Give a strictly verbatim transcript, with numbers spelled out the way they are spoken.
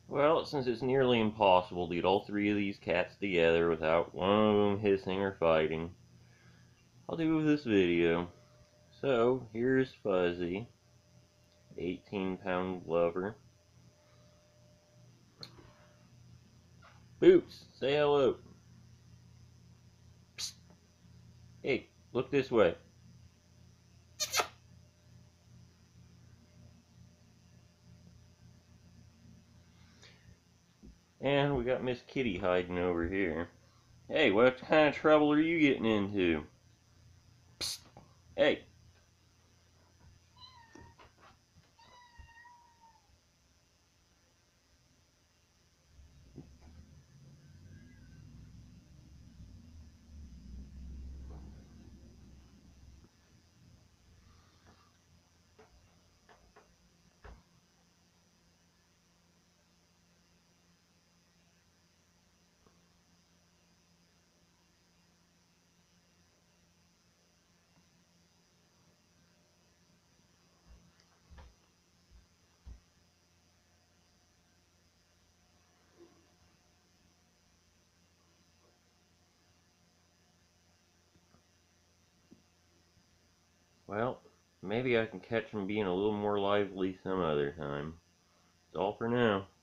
Well, since it's nearly impossible to get all three of these cats together without one of them hissing or fighting, I'll do this video. So, here's Fuzzy, eighteen pound lover. Boots, say hello. Psst. Hey, look this way. And we got Miss Kitty hiding over here. Hey, what kind of trouble are you getting into? Psst. Hey. Well, maybe I can catch him being a little more lively some other time. That's all for now.